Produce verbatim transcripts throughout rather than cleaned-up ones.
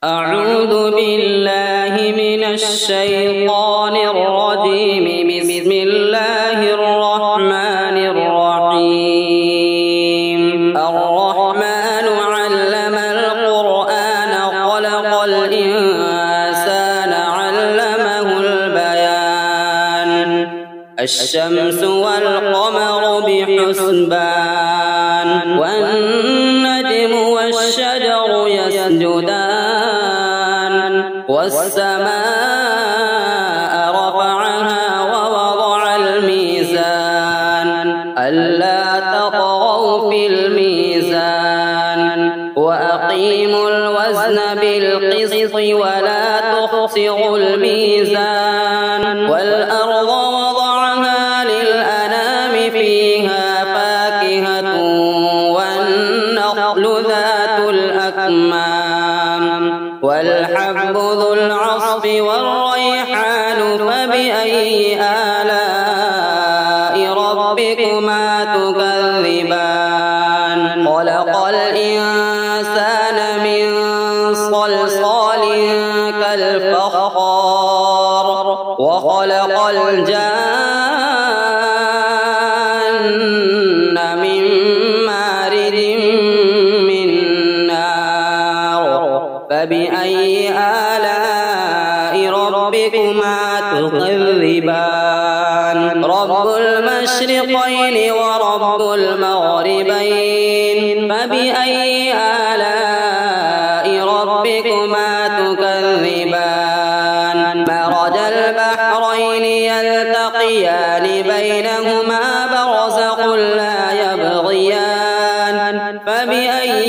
أعوذ بالله من الشيطان الرجيم. بسم الله الرحمن الرحيم. الرحمن علم القرآن خلق الإنسان علمه البيان. الشمس والقمر بحسبان والنجم والشجر يسجدان والسماء رفعها ووضع الميزان ألا تطغوا في الميزان وأقيموا الوزن بالقسط ولا تخسروا الميزان والأرض وضعها للأنام فيها فاكهة والنخل ذات الأكمام والحب ذو العصف والريحان فبأي آلاء ربكما تكذبان. خلق الإنسان من صلصال كالفخار وخلق الجان من مارد من نار فبأي آلاء ربكما تكذبان. رب المشرقين ورب المغربين فبأي آلاء ربكما تكذبان. مرج البحرين يلتقيان بينهما برزخ لا يبغيان فبأي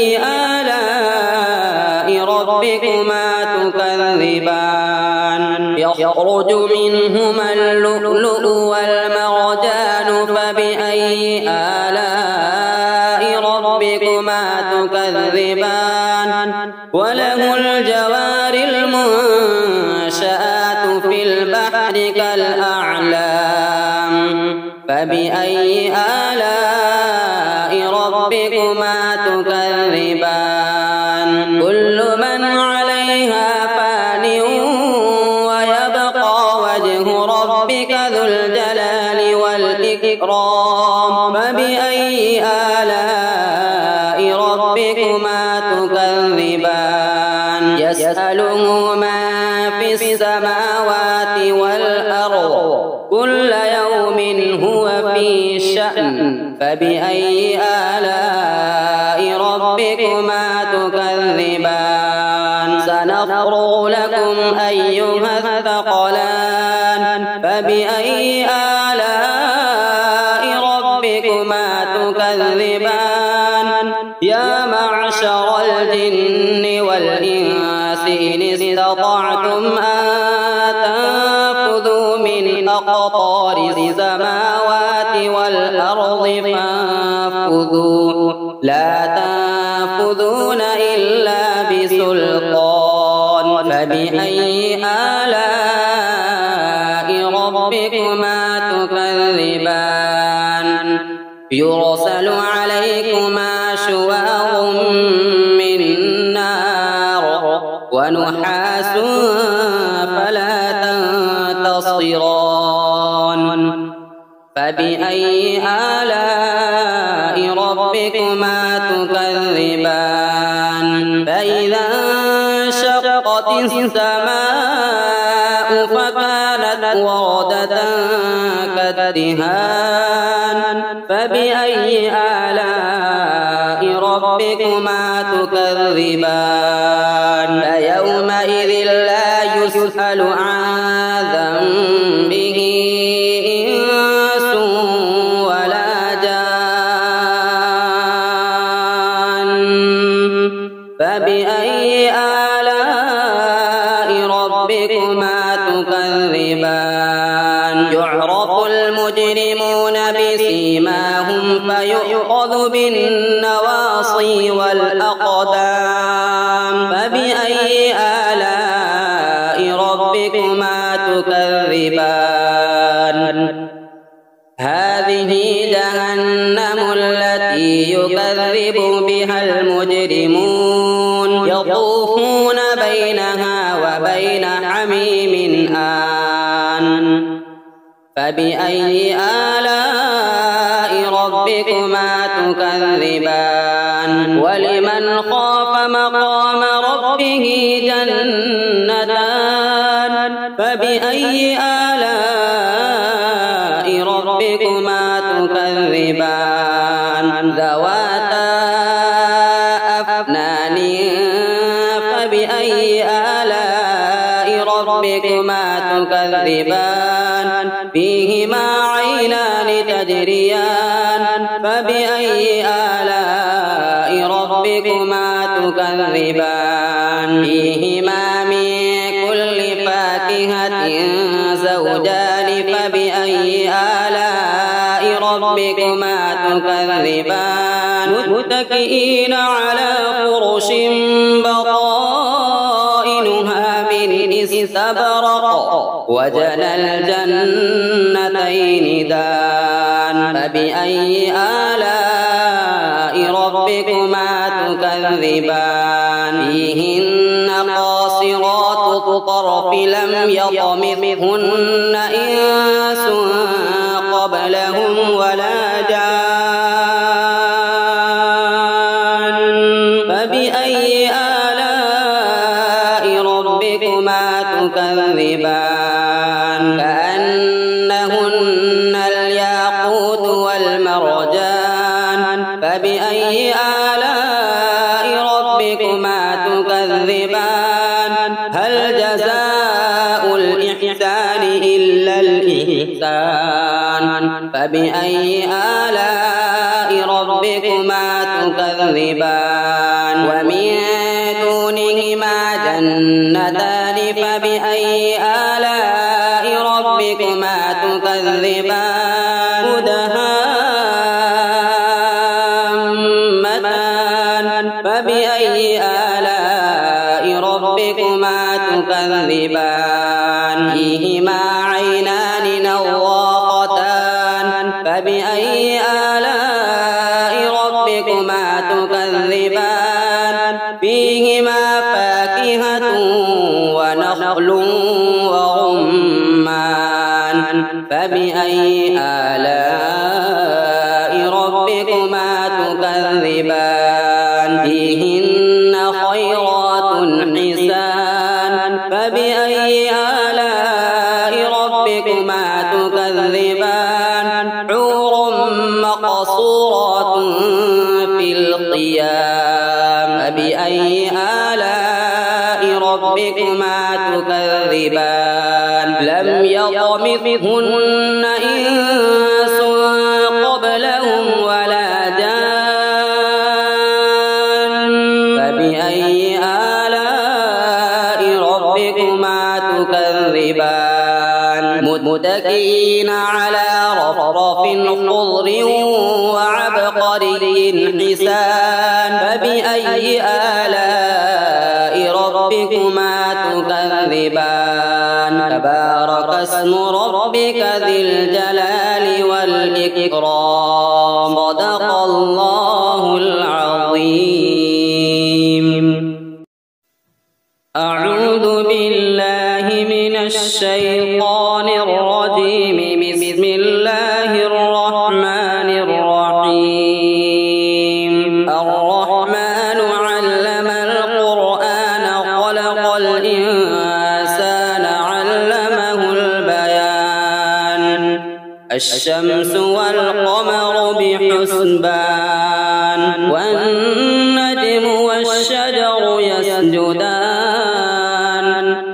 آلاء ربكما تكذبان. يخرج منهما اللؤلؤ والمرجان فبأي آلاء ربكما تكذبان. وله الجوار المنشآت في البحر كالأعلام فبأي آلاء ربكما تكذبان. كل من عليها فان ويبقى وجه ربك ذو الجلال والإكرام فبأي آلاء ربكما تكذبان. يسأله من في السماوات والأرض كل يوم هو في شأن فبأي آلاء ربكما تكذبان. سنفرغ لكم أيها الثقلان فبأي آلاء ربكما تكذبان. يا معشر الجن والإنس إن استطعتم أن تنفذوا من أقطار السماوات والأرض فانفذوا لا تنفذون إلا بسلطان فبأي آلاء ربكما تكذبان. يرسل عليكما شواظ من نار ونحاس فلا تنتصران فبأي آلاء ربكما تكذبان. فإذا انشقت السماء فكانت وردة كالدهان فبأي آلاء ربكما تكذبان. فيومئذ لا يسأل عن ذنبه إنس ولا جان فبأي آلاء ربكما تكذبان. يعرف المجرمون بسيماهم فيؤخذ بالنواصي والأقدام فبأي آلاء ربكما تكذبان. هذه جهنم التي يكذب بها المجرمون يطوفون يطوفون بينها وبين حميم آن فبأي آلاء ربكما تكذبان ولمن خاف مقام ربه جنتان فبأي آلاء ربكما تكذبان ذواتا أفنان فبأي آلاء ربكما تكذبان فيهما عينان تجريان فبأي آلاء ربكما تكذبان فيهما من كل فاكهة زوجان فبأي آلاء ربكما تكذبان متكئين على فرش بطائنها من استبرق وجنى الجنتين دان فبأي آلاء ربكما تكذبان فيهن قاصرات الطرف لم يطمثهن إنس قبلهم ولا جان فبأي آلاء ربكما تكذبان كأنهن الياقوت والمرجان فبأي آلاء ربكما تكذبان هل جزاء الإحسان إلا الإحسان فبأي آلاء ربكما تكذبان ومن دونهما جنتان فبأي آلاء ربكما تكذبان مدهامتان فبأي آلاء ربكما تكذبان فيهما عينان نضاختان فبأي آلاء ربكما تكذبان فيهما فاكهة ونخل ورمان فبأي آلاء ربكما تكذبان فيهن خيرات حسان فبأي آلاء ربكما تكذبان حور مقصورات في الخيام فبأي آلاء ربكما تكذبان لم يطمثهن إنس قبلهم ولا جان فبأي آلاء ربكما تكذبان متكئين على رفرف خضر وعبقري حسان فبأي آلاء ربكما تكذبان تبارك اسم ربك ذي الجلال والإكرام صدق الله العظيم أعوذ بالله من الشيطان الرجيم بسم الله الرحمن الرحيم الرحمن علم القرآن خلق الإنسان علمه البيان الشمس والقمر بحسبان والنجم والشجر يسجدان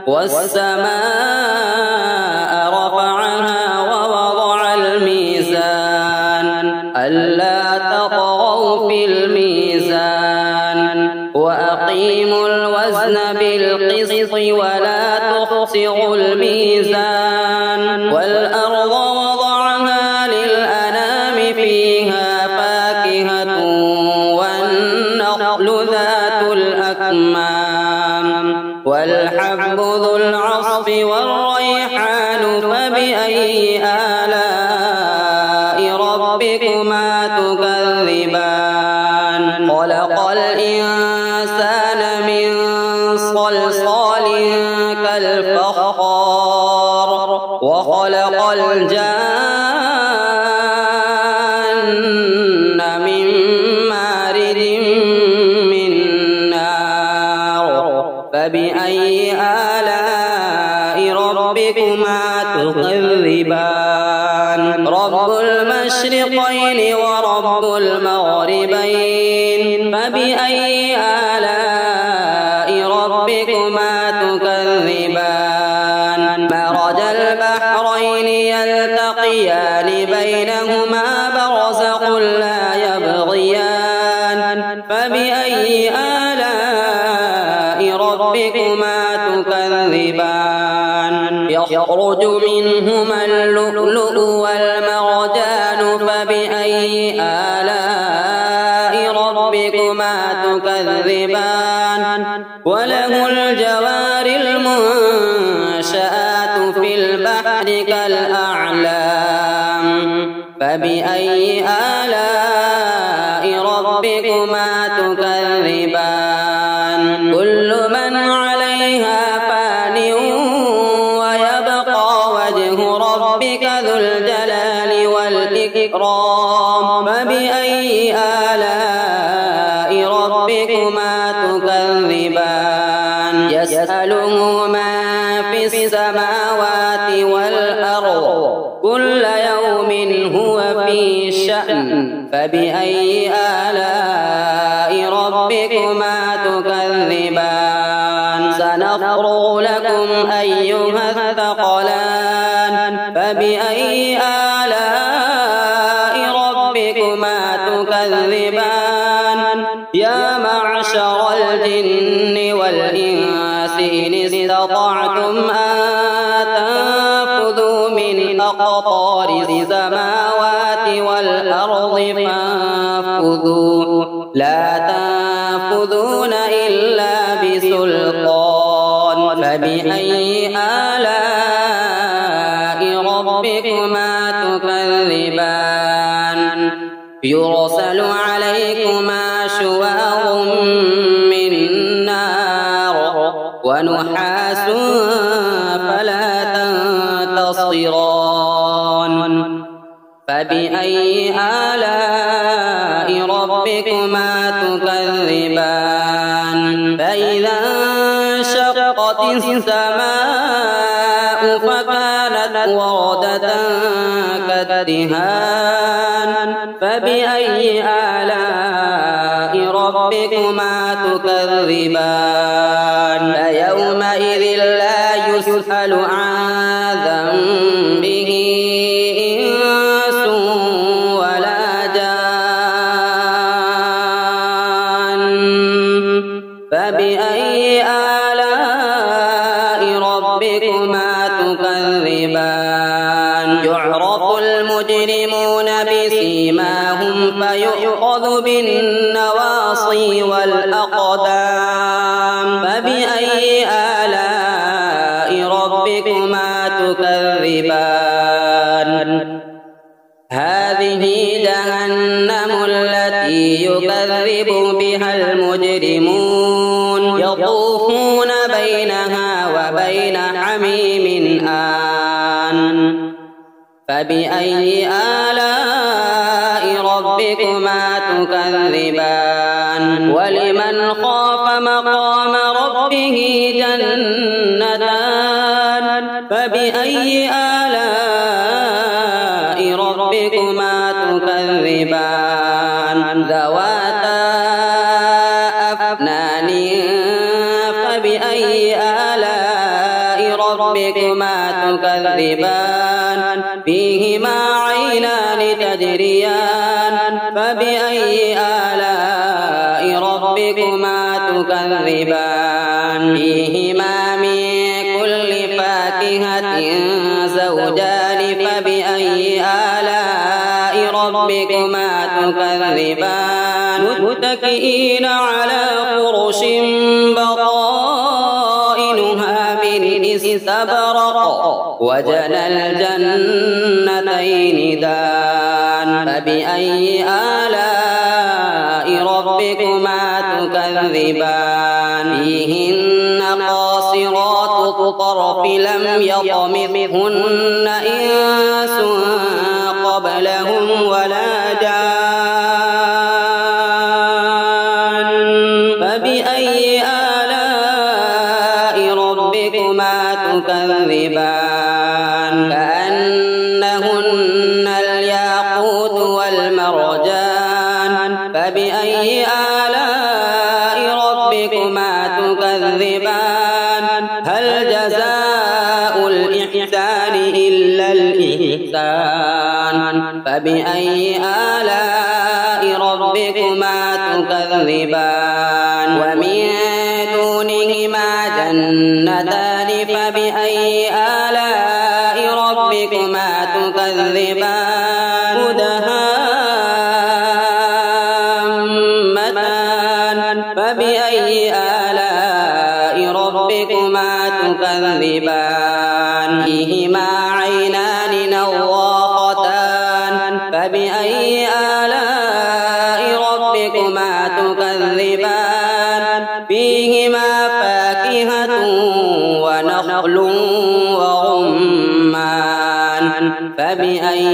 والسماء رفعها ووضع الميزان ألا تطغوا في الميزان وأقيموا الوزن بالقسط ولا تخسروا الميزان والأرض وضعها للأنام فيها فاكهة والنخل ذات الأكمام والحب ذو العصف والريحان فبأي آلاء ربكما تكذبان خلق الإنسان من صلصال كالفخار وخلق الجان من مارد من نار فبأي آلاء ربكما تكذبان رب المشرقين ورب المغربين فبأي آلاء ربكما تكذبان مرج البحرين يلتقيان بينهما برزخ لا يبغيان فبأي آلاء ربكما تكذبان يخرج منهما اللؤلؤ والمرجان فبأي آلاء ربكما تكذبان وله الجوار المنشآت في البحر كالأعلام فبأي آلاء ربكما تكذبان كل من عليها فان ويبقى وجه ربك ذو الجلال والإكرام فبأي آلاء ربكما تكذبان يسأله من في السماوات والأرض كل يوم هو في شأن فبأي آلاء ربكما تكذبان سنفرغ لكم أيها الثقلان فبأي آلاء ربكما تكذبان يا معشر الجن والإنس إن استطعتم أن تنفذوا من أقطار السماوات والأرض فانفذوا لا تنفذون إلا بسلطان فبأي آلاء ربكما تكذبان يرسل عليكما شواظ من نار ونحاس فلا تنتصران فبأي آلاء ربكما تكذبان فإذا انشقت السماء فكانت وردة كالدهان فبأي آلاء ربكما تكذبان فيومئذ لا يسأل عن ذنبه إنس ولا جان فبأي آلاء ربكما تكذبان يعرف المجرمون بسيماهم فيؤخذ بالنواصي والأقدام فبأي آلاء ربكما تكذبان هذه جهنم التي يكذب بها المجرمون يطوفون بينها وبين حميم آن فبأي آلاء ربكما تكذبان ولمن خاف مقام ربه جنتان فبأي آلاء ربكما تكذبان ذواتا أفنان فبأي آلاء ربكما تكذبان فيهما عينان تجريان فبأي آلاء ربكما تكذبان فيهما من كل فاكهة زوجان فبأي آلاء ربكما تكذبان متكئين على فرش بطائنها من استبرق وجنى الجنتين دان فبأي آلاء ربكما تكذبان فيهن قاصرات الطرف لم يطمثهن إنس قبلهم ولا جان فبأي آلاء ربكما تكذبان كأنهن الياقوت والمرجان فبأي آلاء ربكما تكذبان هل جزاء الإحسان إلا الإحسان فبأي آلاء ربكما تكذبان ومن دونهما جنتان فبأي آلاء ربكما تكذبان مدهامتان فبأي آلاء ربكما تكذبان فيهما عينان نضاختان فبأي آلاء ربكما تكذبان فيهما فاكهة ونخل ورمان فبأي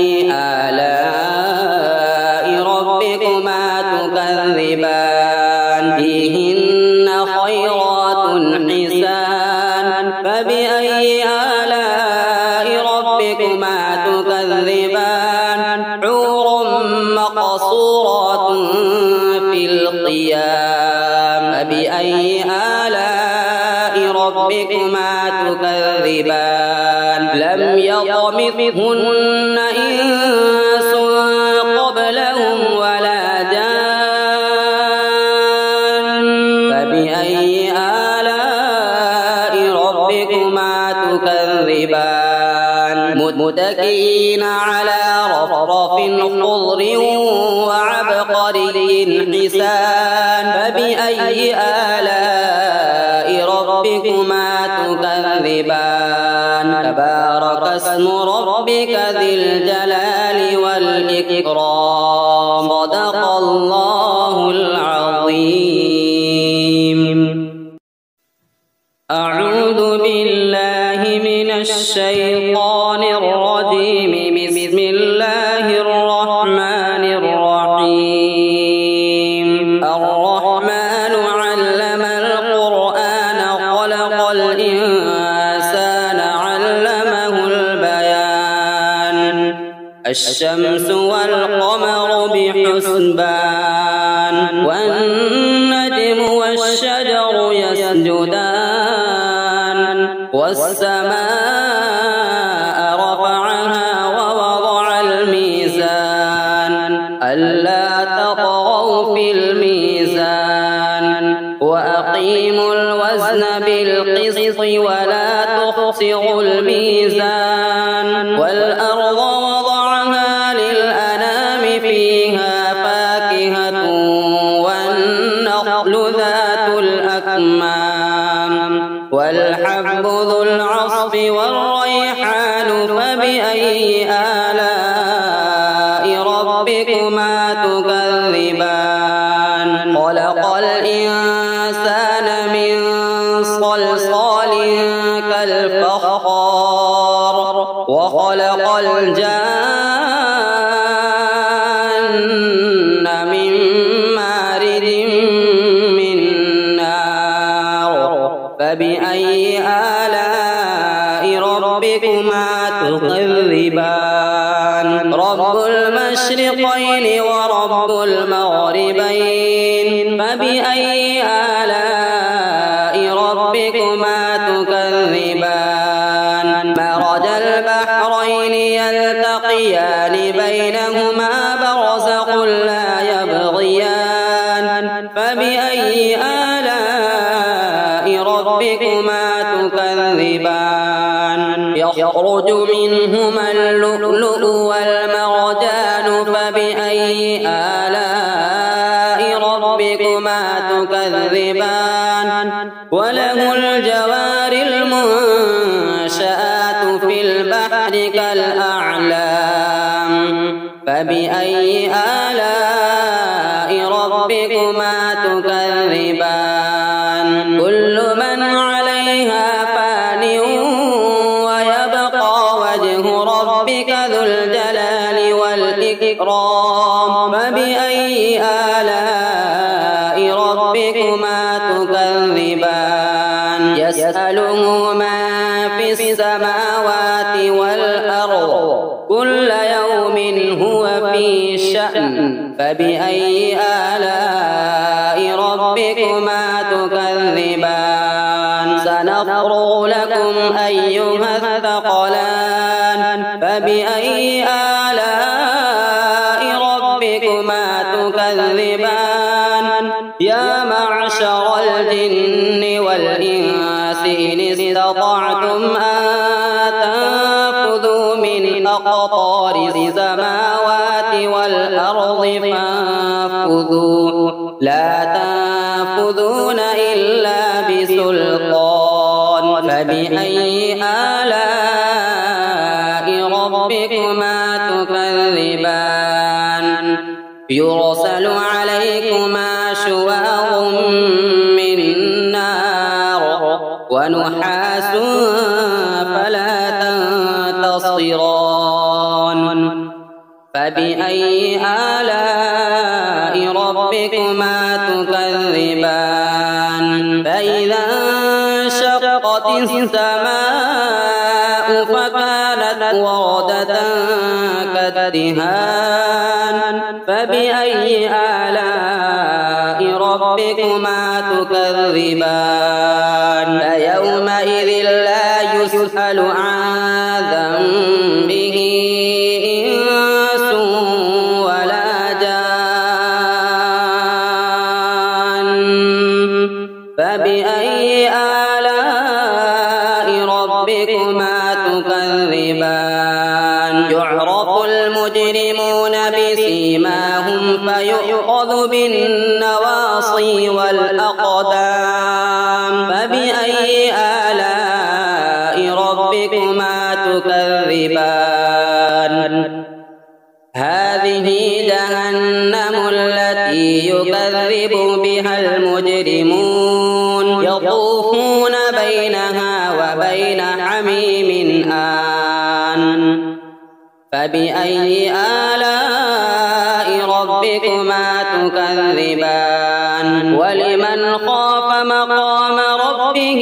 آلاء ربكما تكذبان فيهن خيرات حسان فبأي آلاء ربكما تكذبان حور مقصورات في الخيام فبأي آلاء ربكما تكذبان لم يطمثهن إنس قبلهم ولا جان فبأي آلاء ربكما تكذبان متكئين على رفرف خضر وعبقري حسان فبأي آلاء ربكما تكذبان تبارك اسم ربك ذي الجلال والإكرام صدق الله العظيم. أعوذ بالله من الشيطان الرجيم بسم الله الرحمن الرحيم الرحمن علم القرآن خلق الإنسان علمه البيان الشمس والقمر بحسبان والنجم والشجر يسجدان والسماء رفعها ووضع الميزان ألا تطغوا في الميزان وأقيموا الوزن بالقسط ولا تخسروا الميزان والأرض وضعها للأنام فيها فاكهة والنخل ذات الأكمام والحب ذو العصف والريحان فبأي آلاء ربكما تكذبان خلق الإنسان من صلصال كالفخار وخلق الجان من مارد من نار فبأي آلاء ربكما تكذبان رب المشرقين ورب المغربين فبأي آلاء ربكما تكذبان مرج البحرين يلتقيان بينهما برزخ لا يبغيان فبأي آلاء ربكما تكذبان يخرج منهما اللؤلؤ والمرجان فبأي آلاء ربكما تكذبان وله الجوار المنشآت في البحر كالأعلام فبأي آلاء ربكما تكذبان كل من عليها يسأله من في السماوات والأرض كل يوم هو في شأن فبأي آلاء ربكما تكذبان سنفرغ لكم أيها الثقلان فبأي آلاء ربكما تكذبان يا معشر الجن والإنس إن استطعتم أن تنفذوا من أقطار السماوات والأرض فانفذوا لا تنفذون إلا بسلطان فبأي آلاء ربكما تكذبان يرسل عليكما شواظ من نار ونحاس فلا تنتصران فبأي آلاء ربكما تكذبان فإذا انشقت السماء فكانت وردة كالدهان فبأي آلاء ربكما تكذبان فيومئذ لا يسأل عن ذنبه إنس ولا جان فبأي آلاء ربكما تكذبان يعرف المجرمون بسيماهم فيؤخذ بالنواصي والأقدام فبأي آلاء ربكما تكذبان هذه جهنم التي يكذب بها المجرمون يطوفون بينها وبين حميم آن فبأي آلاء ربكما تكذبان ولمن خاف مقام ربه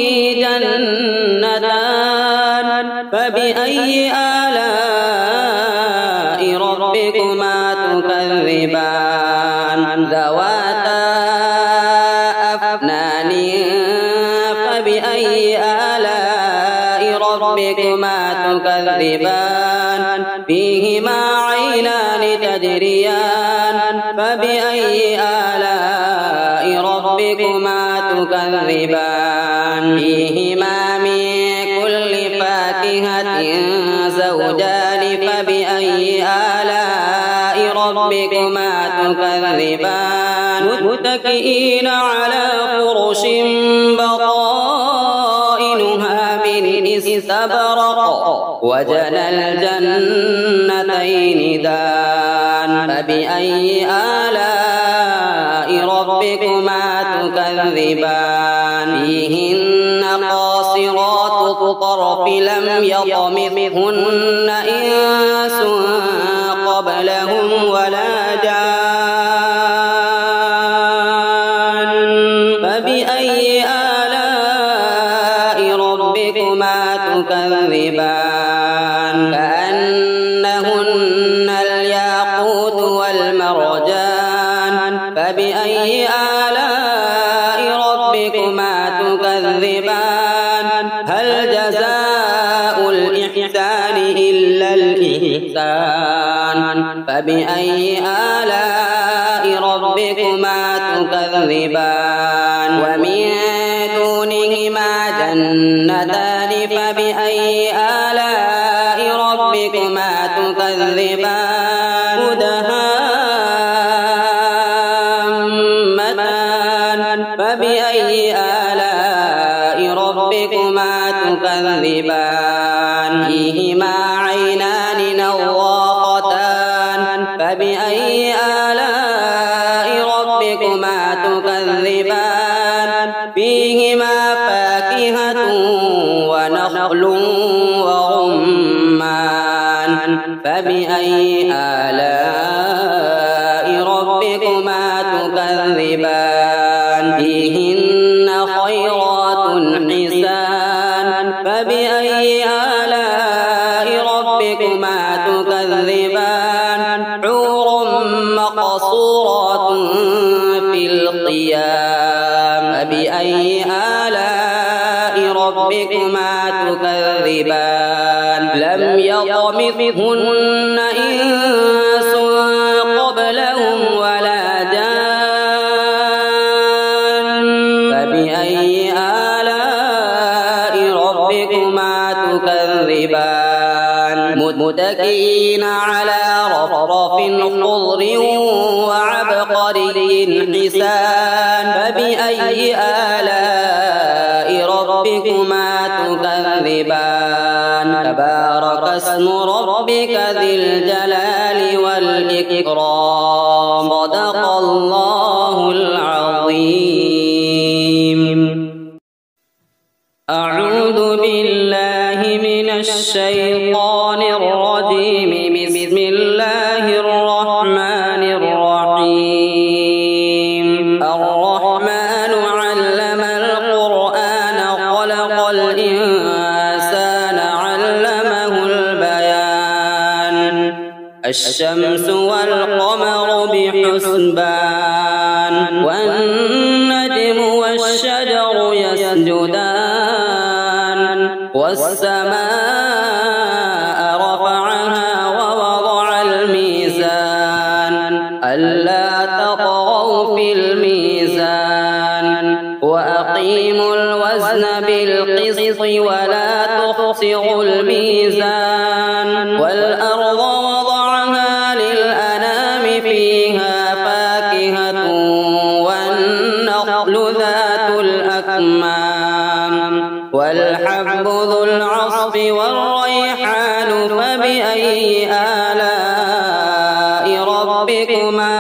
جنتان فبأي آلاء ربكما تكذبان ذواتا أفنان فبأي آلاء ربكما تكذبان فيهما عينان تجريان فبأي آلاء ربكما تكذبان فيهما من كل فاكهة زوجان فبأي آلاء ربكما تكذبان متكئين على فرش بطائنها من استبرق وجنى الجنتين دان فبأي آلاء ربكما تكذبان فيهن قاصرات الطرف لم يطمثهن إنس قبلهم ولا جان فبأي آلاء ربكما تكذبان كأنهن الياقوت والمرجان فبأي آلاء ربكما تكذبان هل جزاء الإحسان إلا الإحسان فبأي آلاء ربكما تكذبان ومن دونهما جنتان فبأي آلاء ربكما تكذبان مدهامتان فبأي آلاء ربكما تكذبان فيهما عينان نضاختان فبأي آلاء ربكما تكذبان فيهما فاكهة ونخل ورمان فبأي آلاء ربكما تكذبان فيهن خيرات حسان فبأي آلاء ربكما تكذبان حور مقصورات في الخيام فبأي آلاء ربكما تكذبان لم يطمثهن إنس قبلهم ولا جان فبأي آلاء ربكما تكذبان متكئين على رفرف خضر وعبقري حسان فبأي آلاء ربكما تكذبان تبارك اسم ربك ذي الجلال والإكرام صدق الله العظيم. أعوذ بالله من الشيطان الرجيم. بسم الله الرحمن الرحيم. الرحمن علم القرآن خلق الإنسان علمه البيان الشمس والقمر بحسبان والنجم والشجر يسجدان والسماء رفعها ووضع الميزان ألا تطغوا في الميزان وأقيموا الوزن بالقسط ولا تخسروا الميزان والأرض وضعها للأنام فيها فاكهة والنخل ذات الأكمام والحب ذو العصف والريحان فبأي آلاء ربكما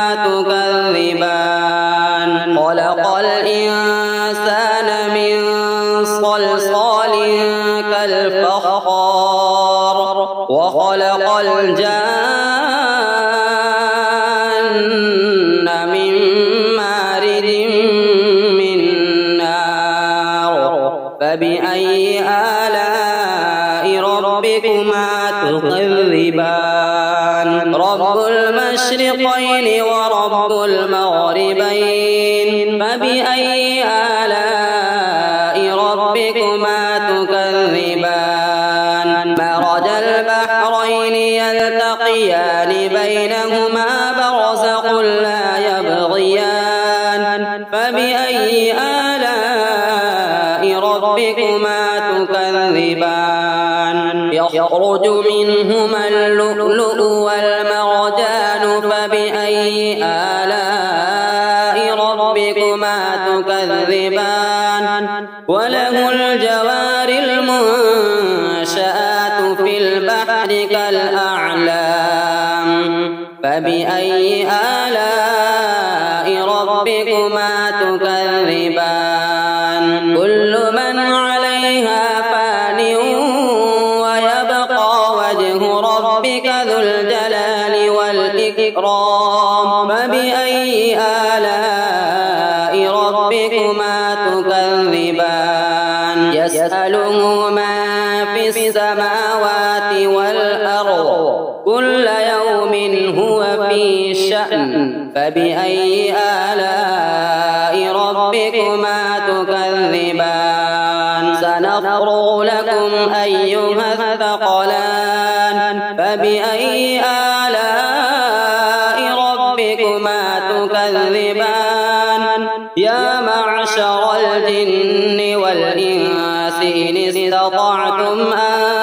تكذبان خلق الإنسان من صلصال كالفخار وخلق الجان من مارد من نار فبأي آلاء ربكما تكذبان رب المشرقين ورب المغربين فبأي آلاء ربكما تكذبان مرج البحرين يلتقيان بينهما برزخ لا يبغيان فبأي آلاء ربكما تكذبان يخرج منهما اللؤلؤ والمرجان فبأي آلاء ربكما تكذبان وله الجوار المنشآت في البحر كالأعلام فبأي آلاء ربكما تكذبان كل من عليها فان ويبقى وجه ربك ذو الجلال والإكرام فبأي آلاء ربكما تكذبان يسأله من في السماوات والأرض كل يوم هو في شأن فبأي آلاء ربكما تكذبان سنفرغ لكم أيها الثقلان فبأي آلاء ربكما تكذبان يا معشر الجن والإنس إن استطعتم أن